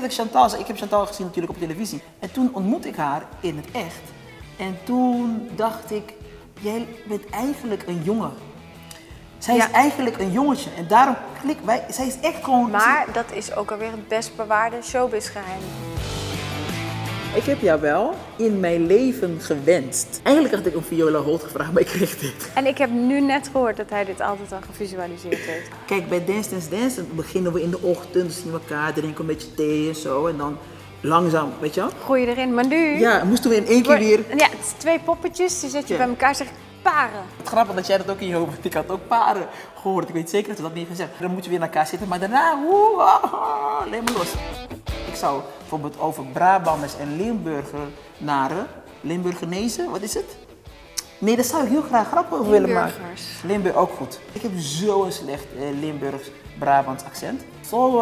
ik Chantal zei. Ik heb Chantal gezien natuurlijk op televisie. En toen ontmoette ik haar in het echt. En toen dacht ik, jij bent eigenlijk een jongen. Zij is eigenlijk een jongetje en daarom klikken wij. Zij is echt gewoon... Maar dat is ook alweer het best bewaarde showbiz-geheim. Ik heb jou wel in mijn leven gewenst. Eigenlijk had ik om Viola Holt gevraagd, maar ik kreeg dit. En ik heb nu net gehoord dat hij dit altijd al gevisualiseerd heeft. Kijk, bij Dance beginnen we in de ochtend, zien we elkaar, drinken een beetje thee en zo. En dan langzaam, weet je wel? Gooi je erin, maar nu... Ja, moesten we in één keer weer... Ja, het is 2 poppetjes, die zet je bij elkaar, zeg ik, paren. Het grappig dat jij dat ook in je hoofd hebt. Ik had ook paren gehoord. Ik weet zeker dat we dat niet gezegd. Dan moeten we weer naar elkaar zitten, maar daarna, alleen maar los. Ik zou bijvoorbeeld over Brabanders en Limburgenaren, Limburgenezen, wat is het? Nee, daar zou ik heel graag grappen over willen maken. Limburg ook goed. Ik heb zo'n slecht Limburgs-Brabants accent. Zo,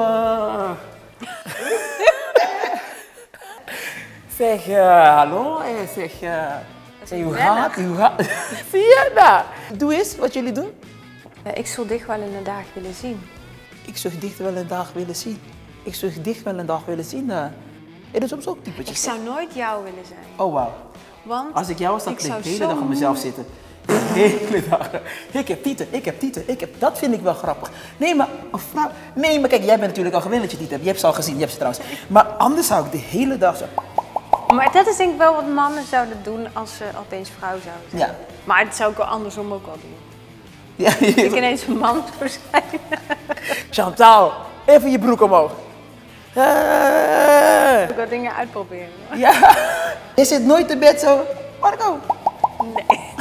zeg, hallo, zeg, hoe gaat? Zie je dat? Doe eens wat jullie doen. Ik zou dich wel in de dag willen zien. Ik zou dich wel een dag willen zien. Ik zou dich wel een dag willen zien. Dat is soms ook typetjes. Ik zou nooit jou willen zijn. Oh, wauw. Want als ik jou was, dan ik bleef ik de hele zo dag op mezelf zitten. De hele dag. Ik heb tieten, ik heb tieten, ik heb... Dat vind ik wel grappig. Nee, maar vrouw... Nee, maar kijk, jij bent natuurlijk al gewend dat je tieten hebt. Je hebt ze al gezien, je hebt ze trouwens. Maar anders zou ik de hele dag zo... Maar dat is denk ik wel wat mannen zouden doen als ze opeens vrouw zouden zijn. Ja. Maar dat zou ik wel andersom ook wel doen. Ja, Ik ineens een man zou zijn. Chantal, even je broek omhoog. Ik wil dingen uitproberen. Ja. Je zit nooit te bed zo. Marco. Nee.